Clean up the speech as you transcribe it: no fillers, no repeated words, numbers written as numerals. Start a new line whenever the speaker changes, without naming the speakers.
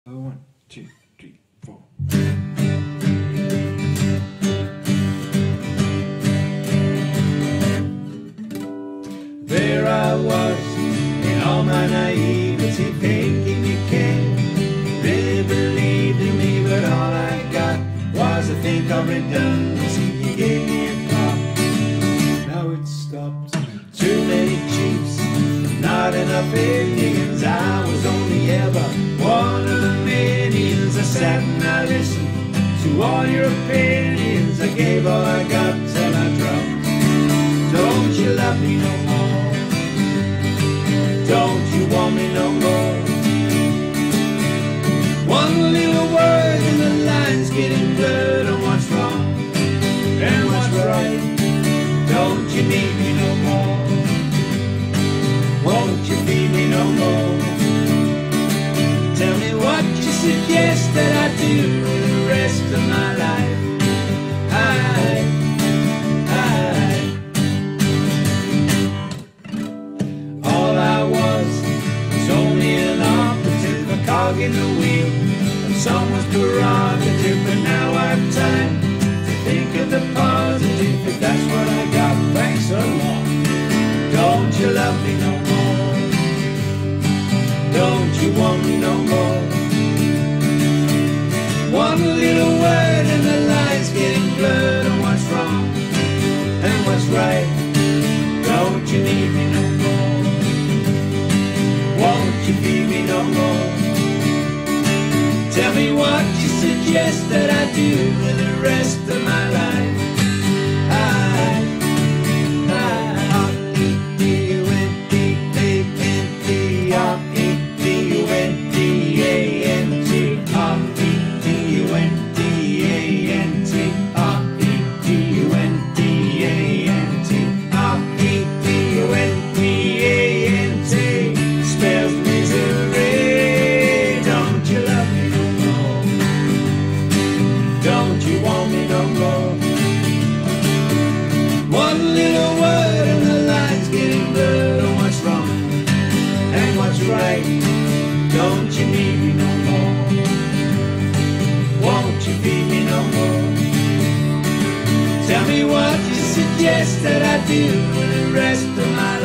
1, 2, 3, 4. There I was, in all my naivety, thinking you can't really believe in me, but all I got was a think of redundancy. You gave me a clock, now it's stopped. Too many chiefs, not enough Indians. I was only ever one of the millions. I sat and I listened to all your opinions. I gave all I got till I dropped. Don't you love me no more? Don't you want me no more? One little word and the line's getting blurred on what's wrong and what's right. Don't you need me no more? Won't you feed me no more? Tell me what you suggest that I do for the rest of my life. All I was only an operative, a cog in the wheel of someone's prerogative. But now I've time to think of the positive. If that's what I got, thanks a lot. Don't you love me no more? Don't you want me no more? One little word and the line's getting blurred on what's wrong and what's right. Don't you need me no more? Won't you feed me no more? Tell me what you suggest that I do for the rest of my life. Don't you want me no more? One little word and the line's getting blurred on what's wrong and what's right. Don't you need me no more? Won't you feed me no more? Tell me what you suggest that I do for the rest of my life.